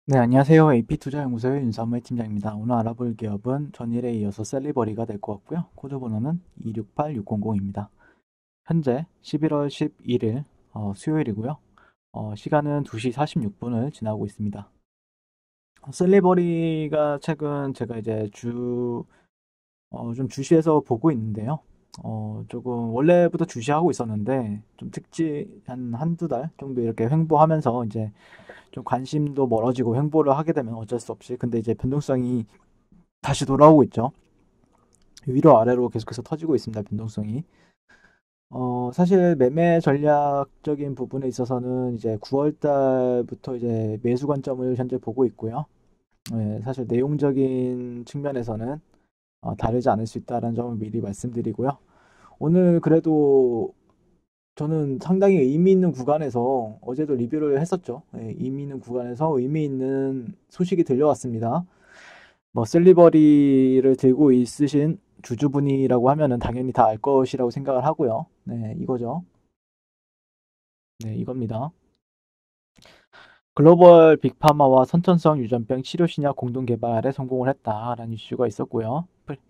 네, 안녕하세요. AP투자연구소의 윤삼의 팀장입니다. 오늘 알아볼 기업은 전일에 이어서 셀리버리가 될 것 같고요. 코드 번호는 268600입니다. 현재 11월 11일 수요일이고요. 시간은 2시 46분을 지나고 있습니다. 셀리버리가 최근 제가 이제 좀 주시해서 보고 있는데요. 조금 원래부터 주시하고 있었는데 좀 한두 달 정도 이렇게 횡보하면서 이제 좀 관심도 멀어지고 횡보를 하게 되면 어쩔 수 없이 근데 이제 변동성이 다시 돌아오고 있죠. 위로 아래로 계속해서 터지고 있습니다. 변동성이. 사실 매매 전략적인 부분에 있어서는 이제 9월 달부터 이제 매수 관점을 현재 보고 있고요. 사실 내용적인 측면에서는 다르지 않을 수 있다는 점을 미리 말씀드리고요. 오늘 그래도 저는 상당히 의미 있는 구간에서 어제도 리뷰를 했었죠. 의미 있는 구간에서 의미 있는 소식이 들려왔습니다. 뭐 셀리버리를 들고 있으신 주주분이라고 하면은 당연히 다 알 것이라고 생각을 하고요. 네, 이거죠. 네, 이겁니다. 글로벌 빅파마와 선천성 유전병 치료 신약 공동 개발에 성공을 했다라는 이슈가 있었고요.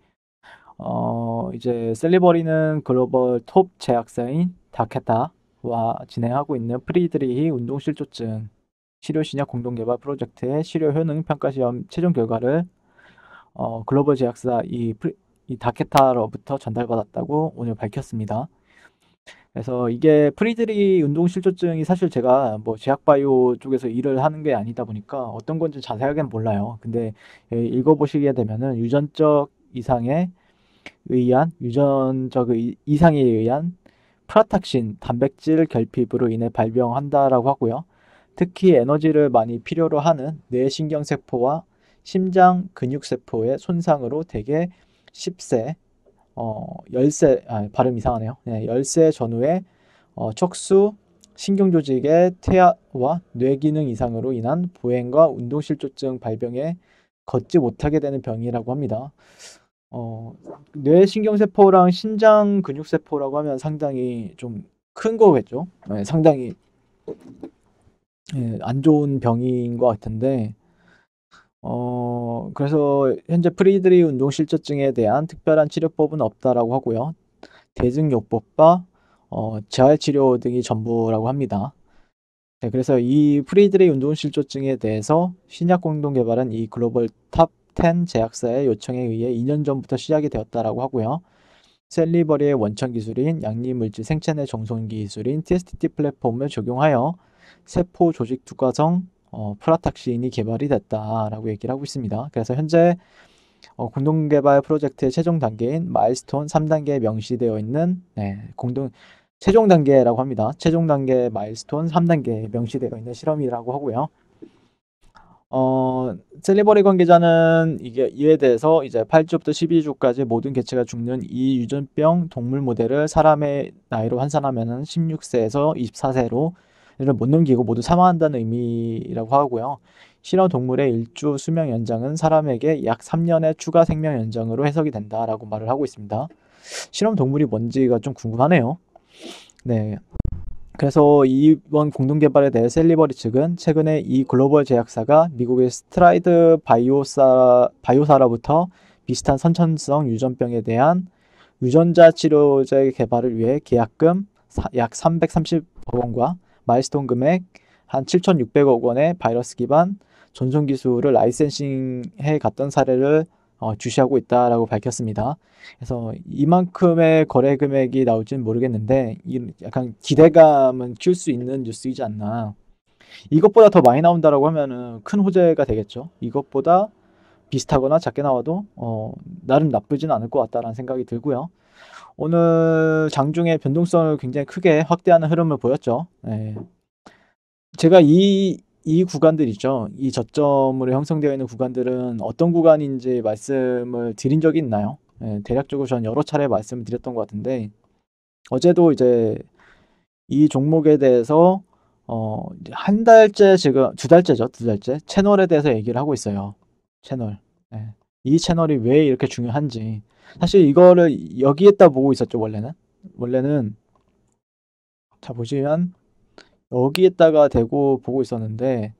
이제 셀리버리는 글로벌 톱 제약사인 다케타와 진행하고 있는 프리드리히 운동실조증 치료 신약 공동 개발 프로젝트의 치료 효능 평가 시험 최종 결과를 글로벌 제약사 이 다케타로부터 전달받았다고 오늘 밝혔습니다. 그래서 이게 프리드리 운동실조증이 사실 제가 뭐 제약바이오 쪽에서 일을 하는 게 아니다 보니까 어떤 건지 자세하게는 몰라요. 근데 읽어보시게 되면은 유전적 이상에 의한 프라탁신 단백질 결핍으로 인해 발병한다라고 하고요. 특히 에너지를 많이 필요로 하는 뇌신경세포와 심장 근육세포의 손상으로 대개 10세, 10세, 발음 이상하네요. 네, 10세 전후에 척수, 신경조직의 퇴화와 뇌기능 이상으로 인한 보행과 운동실조증 발병에 걷지 못하게 되는 병이라고 합니다. 어, 뇌신경세포랑 신장 근육세포라고 하면 상당히 좀 큰 거겠죠? 네, 상당히 안 좋은 병인 것 같은데, 그래서 현재 프리드리 운동실조증에 대한 특별한 치료법은 없다라고 하고요. 대증요법과 재활치료 등이 전부라고 합니다. 네, 그래서 이 프리드리 운동실조증에 대해서 신약 공동 개발은 이 글로벌 탑 10 제약사의 요청에 의해 2년 전부터 시작이 되었다라고 하고요. 셀리버리의 원천 기술인 양리물질 생체내 정손 기술인 TST 플랫폼을 적용하여 세포 조직 투과성 프라탁신이 개발이 됐다라고 얘기를 하고 있습니다. 그래서 현재 공동 개발 프로젝트의 최종 단계인 마일스톤 3단계에 명시되어 있는 최종 단계라고 합니다. 최종 단계 마일스톤 3단계에 명시되어 있는 실험이라고 하고요. 셀리버리 관계자는 이에 대해서 이제 8주부터 12주까지 모든 개체가 죽는 이 유전병 동물 모델을 사람의 나이로 환산하면은 16세에서 24세로 이를 못 넘기고 모두 사망한다는 의미라고 하고요. 실험 동물의 일주 수명 연장은 사람에게 약 3년의 추가 생명 연장으로 해석이 된다라고 말을 하고 있습니다. 실험 동물이 뭔지가 좀 궁금하네요. 네. 그래서 이번 공동 개발에 대해 셀리버리 측은 최근에 이 글로벌 제약사가 미국의 스트라이드 바이오사로부터 비슷한 선천성 유전병에 대한 유전자 치료제 개발을 위해 계약금 약 330억 원과 마일스톤 금액 한 7,600억 원의 바이러스 기반 전송 기술을 라이센싱해 갔던 사례를 주시하고 있다라고 밝혔습니다. 그래서 이만큼의 거래 금액이 나올지는 모르겠는데 약간 기대감은 키울 수 있는 뉴스이지 않나. 이것보다 더 많이 나온다라고 하면은 큰 호재가 되겠죠. 이것보다 비슷하거나 작게 나와도 나름 나쁘진 않을 것 같다라는 생각이 들고요. 오늘 장중에 변동성을 굉장히 크게 확대하는 흐름을 보였죠. 네. 제가 이 구간들 있죠. 이 저점으로 형성되어 있는 구간들은 어떤 구간인지 말씀을 드린 적이 있나요? 대략적으로 전 여러 차례 말씀을 드렸던 것 같은데, 어제도 이제 이 종목에 대해서, 이제 한 달째 지금, 두 달째죠, 두 달째. 채널에 대해서 얘기를 하고 있어요. 채널. 예. 이 채널이 왜 이렇게 중요한지. 사실 이거를 여기에다 보고 있었죠, 원래는. 원래는, 자, 보시면, 여기에다가 대고 보고 있었는데,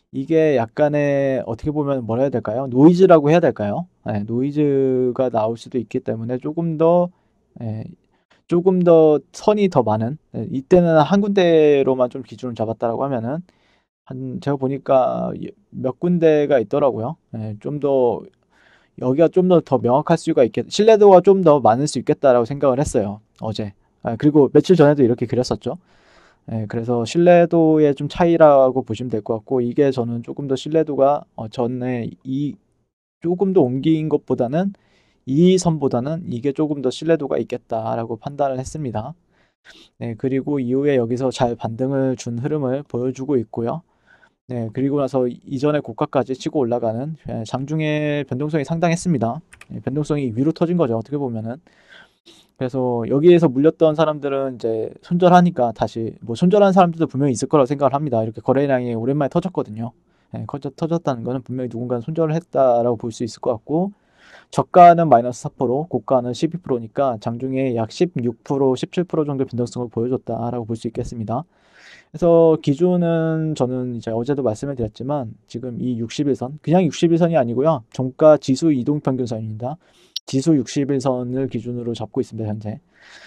이게 약간의 어떻게 보면 뭐라 해야 될까요? 노이즈라고 해야 될까요? 예, 노이즈가 나올 수도 있기 때문에 예, 조금 더 선이 더 많은, 예, 이때는 한 군데로만 좀 기준을 잡았다라고 하면은 제가 보니까 몇 군데가 있더라고요. 예, 좀 더 여기가 좀 더 명확할 수가 신뢰도가 좀 더 많을 수 있겠다라고 생각을 했어요. 어제. 그리고 며칠 전에도 이렇게 그렸었죠. 예, 그래서 신뢰도의 좀 차이라고 보시면 될 것 같고, 이게 저는 조금 더 신뢰도가 전에 조금 더 옮긴 것보다는 이 선보다는 이게 조금 더 신뢰도가 있겠다라고 판단을 했습니다. 네, 그리고 이후에 여기서 잘 반등을 준 흐름을 보여주고 있고요. 네, 그리고 나서 이전의 고가까지 치고 올라가는, 장중에 변동성이 상당했습니다. 변동성이 위로 터진 거죠, 어떻게 보면은. 그래서 여기에서 물렸던 사람들은 이제 손절하니까 다시, 뭐 손절한 사람들도 분명히 있을 거라고 생각을 합니다. 이렇게 거래량이 오랜만에 터졌거든요. 터졌다는 거는 분명히 누군가는 손절을 했다라고 볼 수 있을 것 같고, 저가는 마이너스 4%, 고가는 12%니까 장중에 약 16%, 17% 정도 변동성을 보여줬다라고 볼 수 있겠습니다. 그래서 기준은 저는 이제 어제도 말씀을 드렸지만 지금 이 61선, 그냥 61선이 아니고요. 종가 지수 이동평균선입니다. 지수 61선을 기준으로 잡고 있습니다, 현재.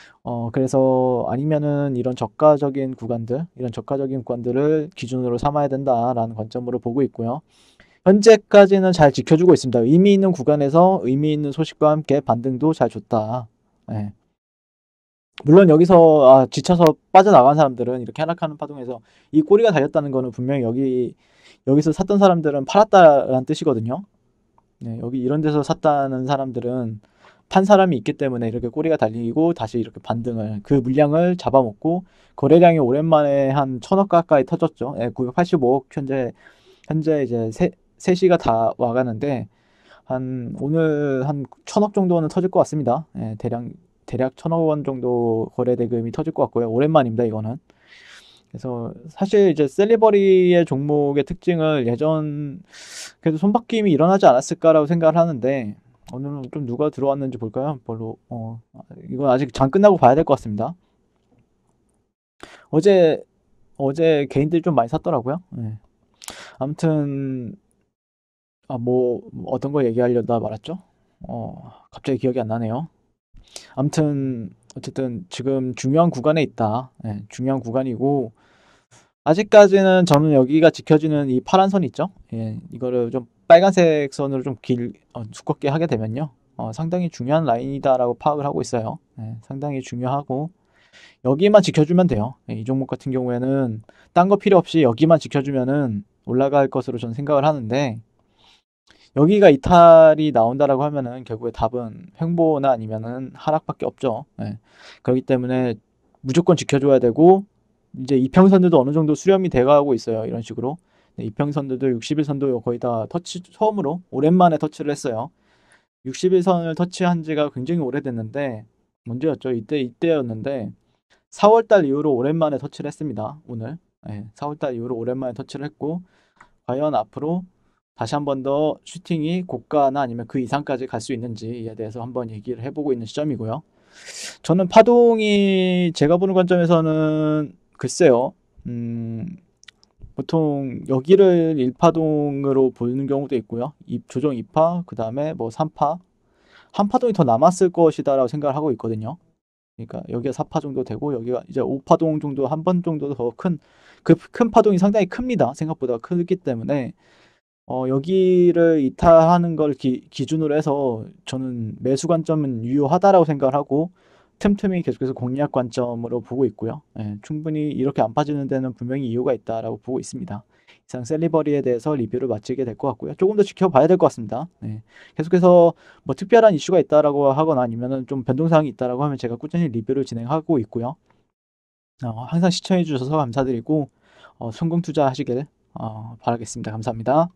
그래서 아니면은 이런 저가적인 구간들을 기준으로 삼아야 된다라는 관점으로 보고 있고요. 현재까지는 잘 지켜주고 있습니다. 의미 있는 구간에서 의미 있는 소식과 함께 반등도 잘 줬다. 예. 물론 여기서 지쳐서 빠져나간 사람들은 이렇게 하락하는 파동에서 이 꼬리가 달렸다는 거는 분명히 여기서 샀던 사람들은 팔았다라는 뜻이거든요. 네, 여기 이런 데서 샀다는 사람들은 판 사람이 있기 때문에 이렇게 꼬리가 달리고 다시 이렇게 그 물량을 잡아먹고 거래량이 오랜만에 한 1,000억 가까이 터졌죠. 예, 985억 현재 이제 3시가 다 와가는데 오늘 한 1,000억 정도는 터질 것 같습니다. 예, 대략 1,000억 원 정도 거래 대금이 터질 것 같고요. 오랜만입니다, 이거는. 그래서 사실 이제 셀리버리의 종목의 특징을 그래도 손바뀜이 일어나지 않았을까라고 생각을 하는데, 오늘은 좀 누가 들어왔는지 볼까요? 이건 아직 장 끝나고 봐야 될 것 같습니다. 어제, 어제 개인들이 좀 많이 샀더라고요. 예. 아무튼, 어떤 거 얘기하려다 말았죠? 갑자기 기억이 안 나네요. 아무튼, 어쨌든 지금 중요한 구간에 있다. 예, 중요한 구간이고, 아직까지는 저는 여기가 지켜지는 이 파란 선 있죠? 예, 이거를 좀 빨간색 선으로 좀 두껍게 하게 되면요. 상당히 중요한 라인이다라고 파악을 하고 있어요. 예, 상당히 중요하고, 여기만 지켜주면 돼요. 예, 이 종목 같은 경우에는 딴 거 필요 없이 여기만 지켜주면은 올라갈 것으로 저는 생각을 하는데, 여기가 이탈이 나온다라고 하면은 결국에 답은 횡보나 아니면은 하락밖에 없죠. 예. 그렇기 때문에 무조건 지켜줘야 되고, 이제 이평선들도 어느 정도 수렴이 돼가고 있어요. 이런 식으로. 네, 이평선들도 60일선도 거의 다 처음으로 오랜만에 터치를 했어요. 60일선을 터치한 지가 굉장히 오래됐는데, 문제였죠. 이때였는데, 4월달 이후로 오랜만에 터치를 했습니다. 오늘. 4월달 이후로 오랜만에 터치를 했고, 과연 앞으로 다시 한 번 더 슈팅이 고가나 아니면 그 이상까지 갈 수 있는지에 대해서 한번 얘기를 해보고 있는 시점이고요. 저는 파동이 제가 보는 관점에서는 글쎄요. 보통 여기를 1파동으로 보는 경우도 있고요. 조정 2파, 그 다음에 뭐 3파, 한 파동이 더 남았을 것이다라고 생각을 하고 있거든요. 그러니까 여기가 4파 정도 되고 여기가 이제 5파동 정도 한 번 정도 더 그 큰 파동이 상당히 큽니다. 생각보다 크기 때문에 여기를 이탈하는 걸 기준으로 해서 저는 매수 관점은 유효하다라고 생각을 하고 틈틈이 계속해서 공략 관점으로 보고 있고요. 예, 충분히 이렇게 안 빠지는 데는 분명히 이유가 있다라고 보고 있습니다. 이상 셀리버리에 대해서 리뷰를 마치게 될 것 같고요. 조금 더 지켜봐야 될 것 같습니다. 예, 계속해서 뭐 특별한 이슈가 있다라고 하거나 아니면은 좀 변동사항이 있다라고 하면 제가 꾸준히 리뷰를 진행하고 있고요. 항상 시청해 주셔서 감사드리고 성공 투자하시길 바라겠습니다. 감사합니다.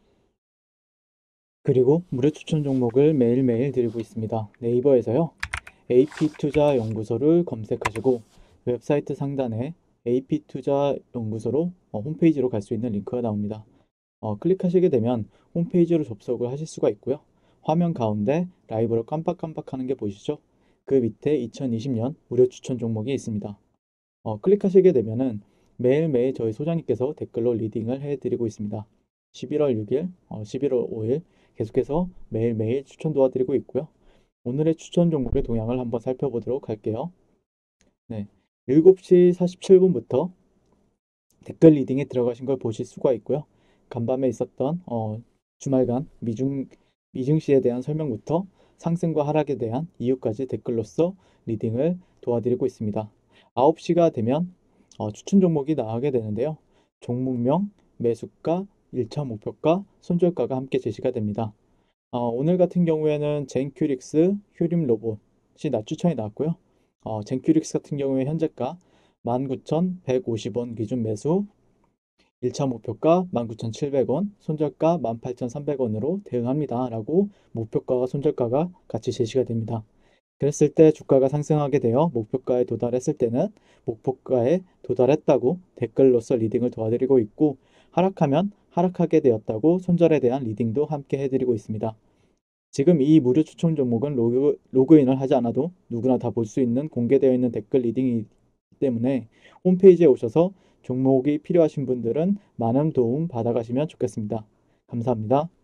그리고 무료 추천 종목을 매일매일 드리고 있습니다. 네이버에서요. AP투자연구소를 검색하시고 웹사이트 상단에 AP투자연구소로 홈페이지로 갈 수 있는 링크가 나옵니다. 클릭하시게 되면 홈페이지로 접속을 하실 수가 있고요. 화면 가운데 라이브로 깜빡깜빡하는 게 보이시죠? 그 밑에 2020년 무료 추천 종목이 있습니다. 클릭하시게 되면은 매일매일 저희 소장님께서 댓글로 리딩을 해드리고 있습니다. 11월 6일, 11월 5일 계속해서 매일매일 추천 도와드리고 있고요. 오늘의 추천 종목의 동향을 한번 살펴보도록 할게요. 네, 7시 47분부터 댓글 리딩에 들어가신 걸 보실 수가 있고요. 간밤에 있었던 주말간 미증시에 대한 설명부터 상승과 하락에 대한 이유까지 댓글로서 리딩을 도와드리고 있습니다. 9시가 되면 추천 종목이 나가게 되는데요. 종목명, 매수가, 1차 목표가, 손절가가 함께 제시가 됩니다. 오늘 같은 경우에는 젠큐릭스, 휴림 로봇이 추천이 나왔고요. 젠큐릭스 같은 경우에 현재가 19,150원 기준 매수, 1차 목표가 19,700원, 손절가 18,300원으로 대응합니다. 라고 목표가와 손절가가 같이 제시가 됩니다. 그랬을 때 주가가 상승하게 되어 목표가에 도달했을 때는 목표가에 도달했다고 댓글로서 리딩을 도와드리고 있고, 하락하면 하락하게 되었다고 손절에 대한 리딩도 함께 해드리고 있습니다. 지금 이 무료 추천 종목은 로그인을 하지 않아도 누구나 다 볼 수 있는 공개되어 있는 댓글 리딩이기 때문에 홈페이지에 오셔서 종목이 필요하신 분들은 많은 도움 받아가시면 좋겠습니다. 감사합니다.